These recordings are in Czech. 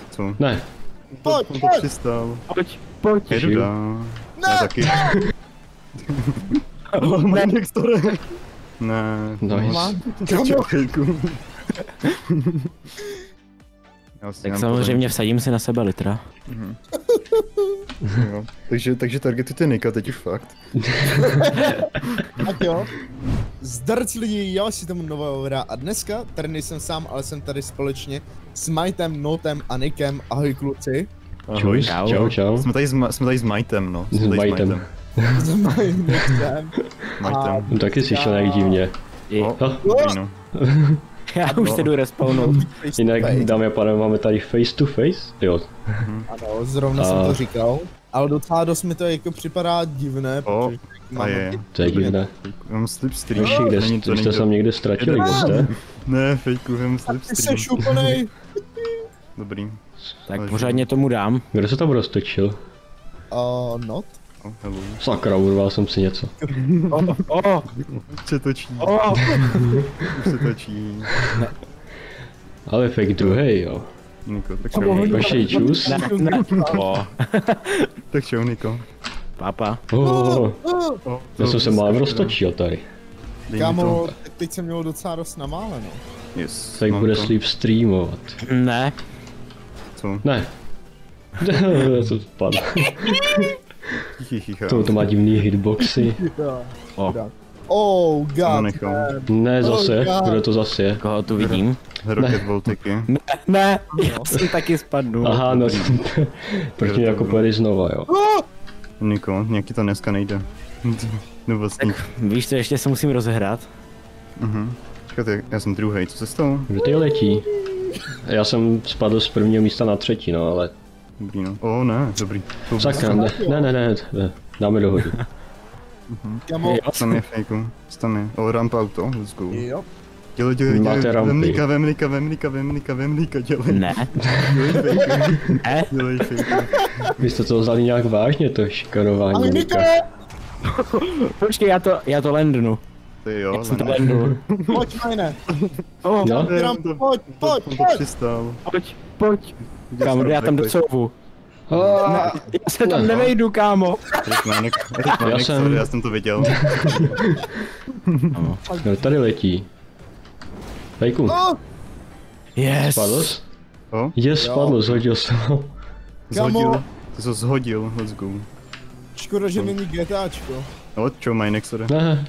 Co? Ne. On to přistál. Pojď. Jedu dál. Ne, taky. Ne, Nextore. Ne. Nice. Fejku. Tak samozřejmě vsadím si na sebe litra. Jo. Takže targetujte Nika teď už fakt. Tak jo. Zdarc lidi, já si tomu nového hra a dneska tady nejsem sám, ale jsem tady společně s Mightem, Notem a Nikem. Ahoj kluci. Čus, čau. Jsme tady s Mightem, no. S Mightem. S mým Nikem. Mightem. On taky slyšel nějak divně. No. Já už se jdu respawnout. Jinak, dámy a pánové, máme tady face to face. Jo. Ano, zrovna jsem to říkal. Ale docela dost mi to jako připadá divné, protože je. To je divné. Mám slipstream. Vy jste se někde ztratili, kde jste? Ne, fejku, mám slipstream. Ty jsi úplnej. Dobrý. Tak pořádně tomu dám. Kdo se tam roztočil? Not? Hello. Sakra, urval jsem si něco. Už se točí. Už se točí. Ale fake druhej, jo. Niko, tak čau. Vašej čus? Ne. Tak čau, Niko. Papa. Já jsem se málem roztočil tady. Kámo, teď jsem měl docela dost namáleno. Yes. Tak bude sleep streamovat. Ne. Co? Ne. To spadlo. Chichichicha. To má divný hitboxy. Oh god. Ne, zase. Kdo to zase je? Koho tu vidím? Rocket Voltiky. Ne, já jsem taky spadnu. Aha, no. Proč mě jako pojedeš znova, jo? Niko, nějaký to dneska nejde. No vlastně. Víš co, ještě se musím rozehrát. Čekajte, já jsem druhý, co se stalo? Kdo tady letí? Já jsem spadl z prvního místa na třetí, no, ale... Dobrý, no. Ne, dobrý. Sakra, ne, dáme dohodu. Kámo, Tam je fejku, tam je. Ramp auto, let's go. jo. Dělej, Máte rampy. Vem Nika, dělej. Ne. Dělej fejku. Vy jste to vzali nějak vážně, to šikanování Nika. Počkej, já to landnu. Ty jo, Já jsem to landnul. Pojď, Majne. No, Pojď. On to přistál. Pojď. Kámo, já tam docouvu. Já se tam nevejdu, kámo. Já jsem to viděl. No, tady letí. Fejku, Yes. spadl jsi? Yes. Spadl, zhodil jsem ho. Zhodil. Ty jsi ho zhodil, let's go. Škoda, že není GTAčko. No, čo, my Nexore? Ne.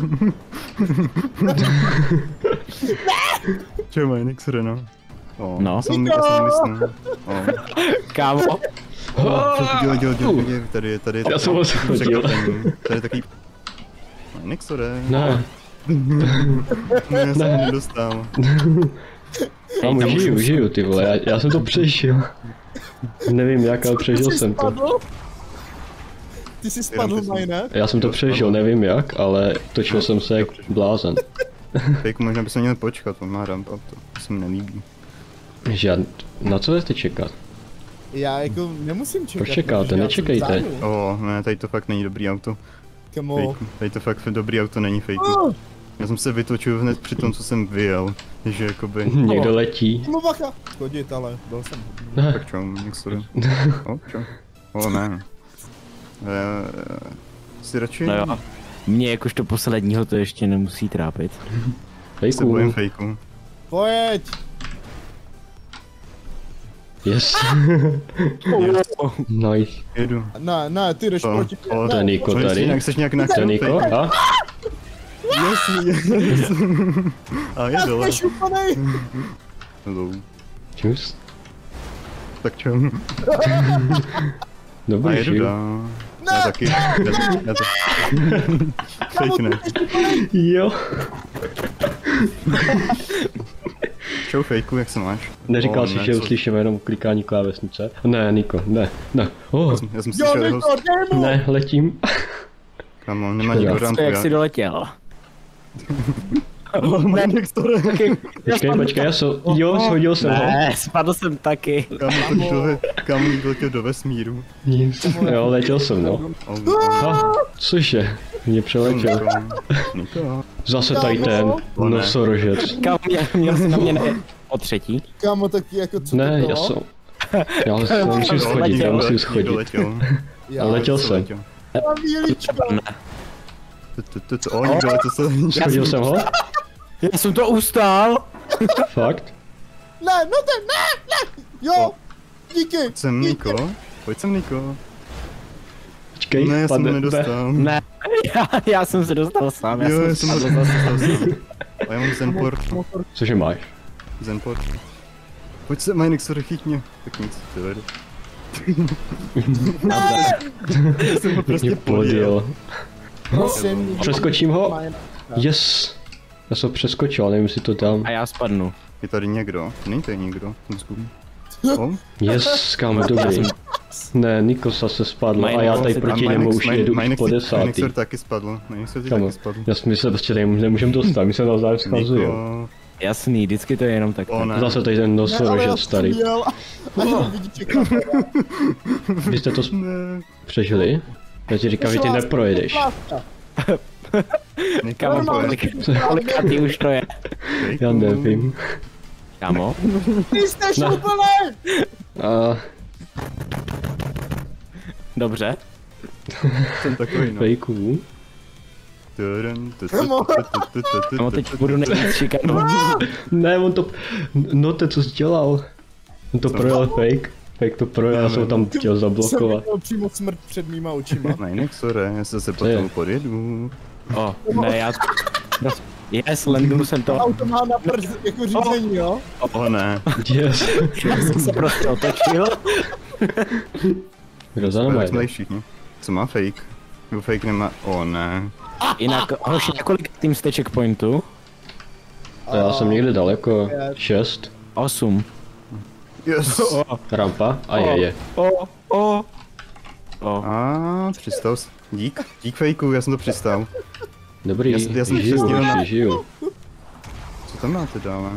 Čo, my Nexore, no. No. Já jsem myslel. Kámo. Dělej, tady. Já jsem ho shodil. Tady je takový... Nexore. Ne. Já jsem ho nedostal. Kámo, žiju, ty vole, já jsem to přežil. Nevím jak, ale přežil jsem to. Ty jsi spadl, Majne? Já jsem to přežil, nevím jak, ale točil jsem se jak blázen. Fejku, možná bychom měli počkat, on má ramp up, to se mi nelíbí. Na co jdete čekat? Já jako nemusím čekat. Proč čekáte? Nečekejte. Ne, tady to fakt není dobrý auto. Kamo. Fejku, tady to fakt dobrý auto není, fejku. Já jsem se vytočil hned při tom, co jsem vyjel, takže jakoby... Někdo letí. No bacha. Chodit, ale byl jsem. Tak čo, Nexore. Čo? Ne. Si radši? No jo. Mě jakožto posledního to ještě nemusí trápit. Se bojím fejku. Pojď. Yes. Nice. Jedu. Ne, ty jdeš proti. To je Niko tady. Jinak chceš nějak To je Niko, a? Yes. A je dole. Hello. Čus. Tak čo? Dobrý, a jedu žiju. dál. Já taky. Já to... Fake ne. Jo. Čau fejku, jak se máš? Neříkal jsi, že uslyšíme jenom klikání klávesnice? Ne, Niko, ne. Já jsem slyšel jeho... Ne, letím. Kamo, nemá nikdo rampu, Jak jsi doletěl? Ne, Nextore. Počkej, shodil jsem ho. Ne, spadl jsem taky. Kamo, někdo letěl do vesmíru. Jo, letěl jsem, no. Cože? Mě přeletěl. Zase tady ten nosorožec. Kámo, měl jsi na mě o třetí. Kámo, tak jako co Ne, to já bylo? jsem... Já musím schodit, já musím schodit. Letěl. Já Letěl jsem. Letěl. mám víličko. O, někdo letěl se. Schodil jsem ho? Já jsem to ustál. Fakt? Ne, no ten, ne. Jo, díky. Jsem Niko. Pojď sem, Niko. Počkej, Ne, já jsem to padne. nedostal. Ne, já jsem se dostal sám, Jo, já jsem to spadl zase. dostal. A já mám Zenport. Cože máš? Zenport. Pojď se, Majnik, sorry, chyť mě. Tak nic, ty vedu. Já jsem ho prostě Mě podjel. podjel. Prosím. Přeskočím ho? Yes. Já jsem ho přeskočil, ale nevím, jestli to dám. A já spadnu. Je tady někdo? Není tady někdo? O? Yes, kámo, dobrý. Ne, Nikos se spadl a já tady proti němu už jedu už po desátý. Majnik taky spadl. Majnik taky Kámo, spadl. my se prostě tady nemůžeme dostat, my se navzájem schazujeme. Niko. Jasný, vždycky to je jenom tak. O ne. Zase tady ten nosorožec starý. A jenom vidí čekat. Vy jste to Ne. přežili? Já ti říkám, že ty neprojedeš. Nikam Kolikátý už to je? Já nevím. Kámo? Ty jste šuplé! A Dobře. Jsem takový, no. fejků. Kámo, teď budu nejvíc šikanovat. Ne, on to... No to co jsi dělal? On to projel fake. Fake to projel, já jsem ho tam chtěl Jsem zablokovat. viděl přímo smrt před mýma očima. Majnik, sorry, já se je? potom podjedu. O, ne, já... Yes, landnu jsem to. Auto má na prd jako řízení, jo? O ne. Yes. Já jsem se prostě otočil. Kdo za náma Jsme tady jde? všichni. Co má fake? Nebo fake nemá... O ne. Jinak, hoši, několik tým jste checkpointu? Já jsem někde daleko. 6. 8. Yes. Rampa. A je. O. A přistal jsi. Dík fejku, já jsem to přistal. Dobrý, Já jsem žiju, přesně na- hoši, žiju. Co tam máte dále?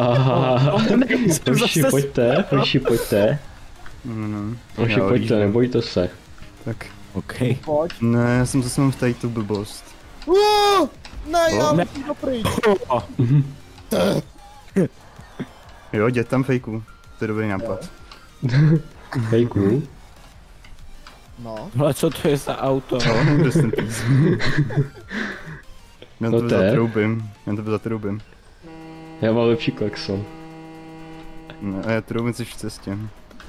Hoši, pojďte, hoši, pojďte. No. Hoši, Já pojďte, odjíždím. nebojte se. Tak. OK. Pojď. Ne, já jsem zase mám tady tu blbost. Ne, já Ne. musím to pryč. Jo, jdět tam fejku. To je dobrý nápad. Fejků. No. Ale co to je za auto? Rest in peace. Já No to to je. zatroubím. Já mám lepší klexon. Ne, a já troubím jsi v cestě.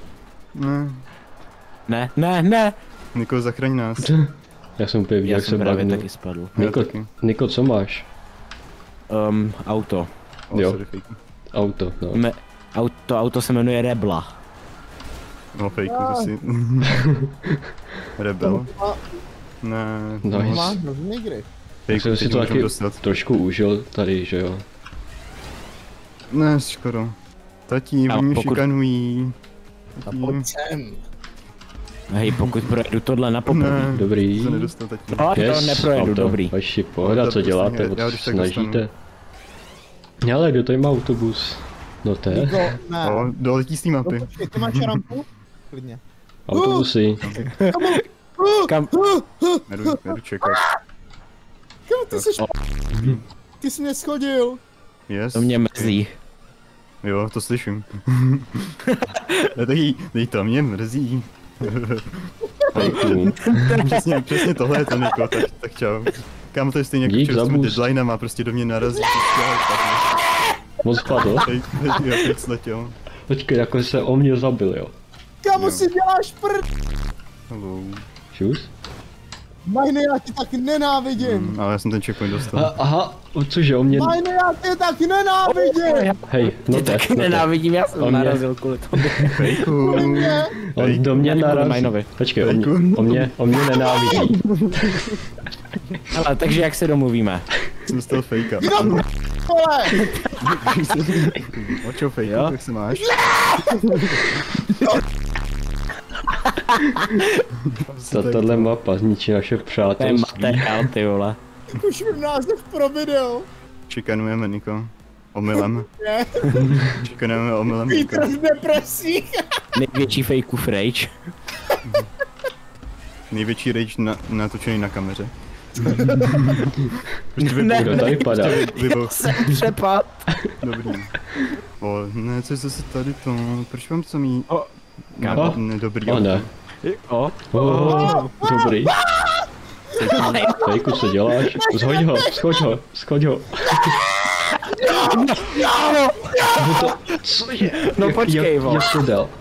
Ne. Ne. Niko, zachraň nás. Já jsem úplně viděl, Já jak se jsem právě bavil. taky spadl. Niko, Já taky. Niko, co máš? Auto. Jo. Sorry, fejku. Auto, no. Auto se jmenuje Rebla. No, fejku, to si... Rebel. Ne. Nice. Má hrozný hry. Já Fejku, jsem si teď to můžeme taky dostat. trošku užil tady, že jo. Ne, škoda. Tati, A oni mě pokud- šikanují. A pojď sem. Hej, pokud projedu tohle na poprvé. Ne, Dobrý. to nedostal tati. A to neprojedu, dobrý. Vaši pohoda, co děláte, Já o co když se tak dostanu. snažíte. Ale kdo tady má autobus? No to je. Niko, ne. O, doletí z té No, mapy. počkej, ty máš rampu? Klidně. Autobusy. Kam? Nedu čekat. Kam ty jsi Ty jsi mě schodil. Yes. To mě mrzí. Jo, to slyším. Taky to mě mrzí. Fejků. Přesně tohle je to, Niko, tak čau. Kam to je stejně jako Dík včera za s tím boost. deadlinem a prostě do mě narazí. Moc spadl. Teď sletěl. Počkej, jako se o mě zabil, jo. Kamu Jo. si děláš prd? Hello. Šus? Majne, já tě tak nenávidím. Ale já jsem ten checkpoint dostal. Aha, cože, o mě... Majne, já tě tak nenávidím. Hej, no Ty taky nenávidím, já jsem On mě- narazil kvůli tomu. Fejku. Mě. On do mě Já nebudu narazí. Majnovi. Počkej, Fejku. o mě nenávidí. Ale takže jak se domluvíme? Jsem dostal fejka. Vole. Očo fejku, Jo? jak se máš? Tahle mapa zničí naše To je přátelství. materiál, ty vole. Už v název pro video. Šikanujeme, Niko. Omylem. Ne. Šikanujeme omylem, Niko. Vítr v depresích. Největší fake of rage. Největší rage natočený na kameře. Ne, Kdo tady padá? jsem přepad. Dobrý. O, ne, co je zase tady to? Proč mám co mít? Kámo. Dobrý O ne. Dobrý. Fejku, co děláš? Schoď ho. Co je? No počkej, jak to dal?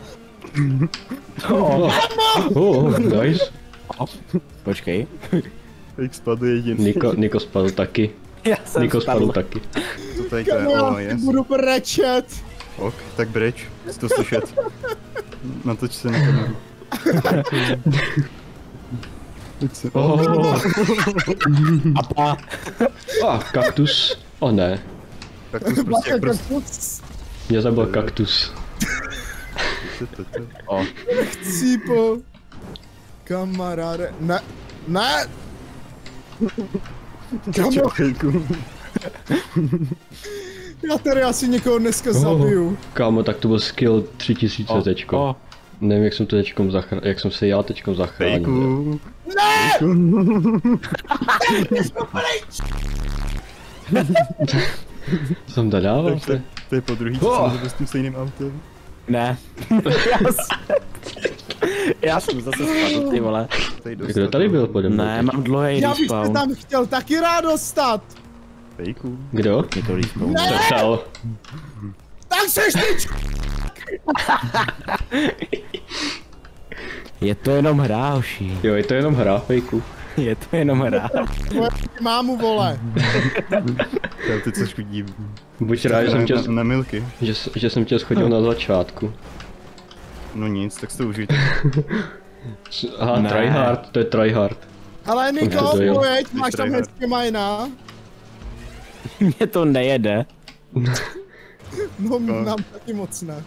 Nice. Počkej. Fake spadl jediný. Niko spadl taky. Já jsem Niko spadl taky. Co tady to je? Kamu, Yes. budu brečet. Ok, tak breč. Chci to slyšet. Natoč se na kameru. Apa. Kaktus. O ne. Kaktus prostě jak prostě. Mě zabil kaktus. Cípo. Kamaráde. Ne. Kamu, Fejku. já tady asi někoho dneska zabiju. Kámo, tak to byl skill 3000 tečko. Nevím, jak jsem to teďkom jak jsem se já teďkom zachránil. Fejku. Ne! Co jsem to dával? To je po druhý, co jsem byl s tím stejným autem. Ne. Já jsem zase spadl, ty vole. Kdo tady byl pode mnou? Ne, mám dlouhý Já bych se respawn. tam chtěl taky rád dostat. Fejku. Kdo? Je to respawn. Přepsal. Tak seš ty Je to jenom hra, hoši. Jo, je to jenom hra, Fejku. Je to jenom hra. tvoje mámu, vole. Já teď se škodím. Buď rád, že jsem tě, Na milky. že jsem tě schodil na začátku. No nic, tak si to užijte. Aha, Ne. tryhard, to je tryhard. Ale Niko, to jo. pojď, máš tam hezké majna. Mě to nejede. No, nám taky moc ne.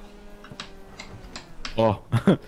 O.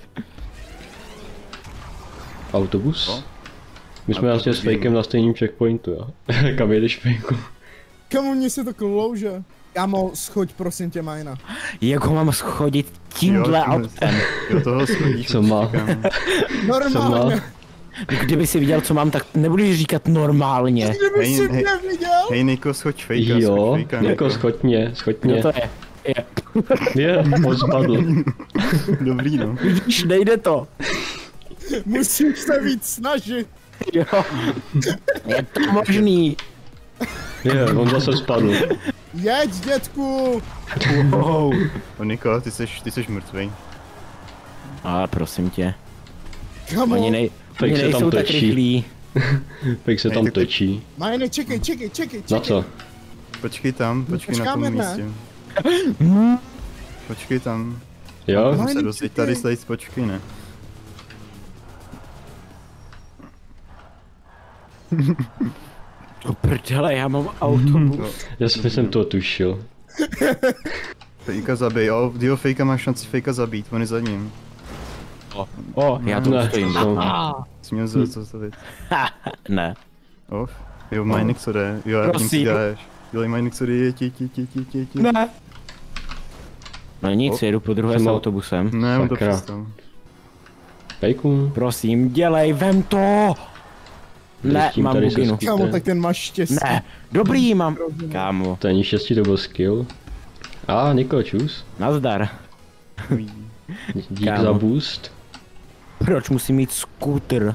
Autobus? My jsme vlastně s Fejkem na stejném checkpointu, jo. Kam jedeš, Fejku? Kamu mně se to klouže. Kámo, schoď prosím tě majna. Jak ho mám schodit tímhle autem? Jo, toho schodíš. Co má? Normálně. Kdyby si viděl, co mám, tak nebudeš říkat normálně. Kdyby Hej, si hej. mě viděl. Hej Niko, schoď Fejka, Jo, schoď Fejka. Niko, schoď mě. Kdo to je? Je, on spadl. Dobrý no. Vidíš, nejde to. Musíš se víc snažit. Jo. Je to možný. Je, on zase spadl. Jeď, dětku. Wow. O Niko, ty seš mrtvej. Ale prosím tě. Kamu, Oni Fake se tam nejsou tak točí. rychlí. Fejk se tam točí. Majne, čekej. Na co? Počkej tam, počkej na tom počkáme, ne? místě. Počkej tam. Jo? Majne, Se dost, tady slejc, počkej ne. To prdele, já mám autobus. Já jsem to tušil. Fejka zabij, jo, Fejka má šanci Fejka zabít, on je za ním. O, já tu Ne, stojím. Jsi měl za to věc. Ne. Jo, Mining co jde, jo, já vím, co Prosím. děláš. Dělej Mining co jde, je ti. Ne. No nic, jedu po druhé s No. autobusem. Ne, on to Sakra. přestal. Fejku. Prosím, dělej, vem to! Ne, tím mám tady se buginu. ský- Kámo, tak ten máš štěstí. Ne, dobrý mám. Kámo, To není štěstí, to byl skill. Niko, čus. nazdar. Dík Kámo. za boost. Proč musím mít skútr?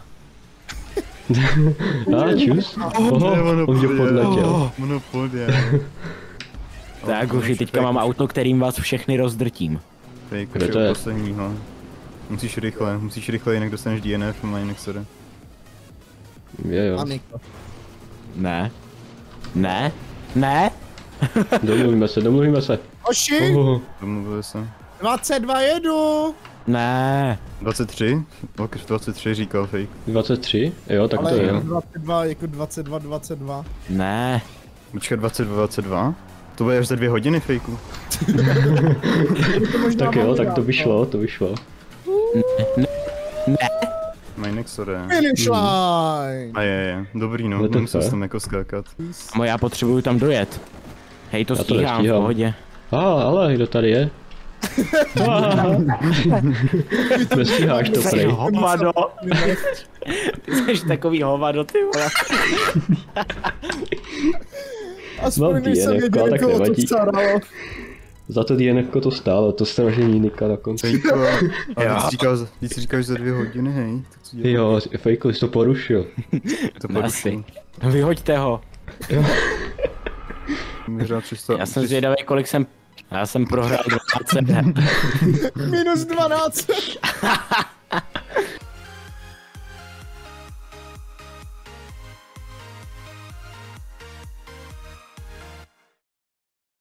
Čus. On tě podletěl. Ono podje. Tak už teďka mám auto, kterým vás všechny rozdrtím. Fejku, Kde to je? posledního. Musíš rychle, jinak dostaneš DNF a Mining co jde. Je jo. A Niko. Ne. Ne. Ne. Domluvíme se. Oši, Domluvili se. 22 jedu. Ne. 23? Ok, 23 říkal Fake. 23? Jo, tak Ale to je. jako 22, jako 22. Ne. Počkat, 22? To bude až za 2 hodiny Fejku. To možná Tak jo, mám tak rád, to by šlo. Mining co jde. Finish line. A je, dobrý no, No to nemusel je. jsem tam jako skákat. Amo, já potřebuju tam dojet. Hej, to Já to stíhám, v nestíhám. pohodě. Ale kdo tady je? Nestíháš to, Jsi prej. hovado. Ty jsi takový hovado, ty vole. Aspoň No, když jsem DNF, věděl, tak koho to nevadí. staralo. Za to DNF to stálo, to strašení Nika na konci. Fejko, ale ty jsi říkal, že za 2 hodiny, hej? Tak co děláš? Jo, Fejko, jsi to porušil. To Asi. No vyhoďte ho. Já jsem zvědavý, kolik jsem... Já jsem prohrál 20 her. -12.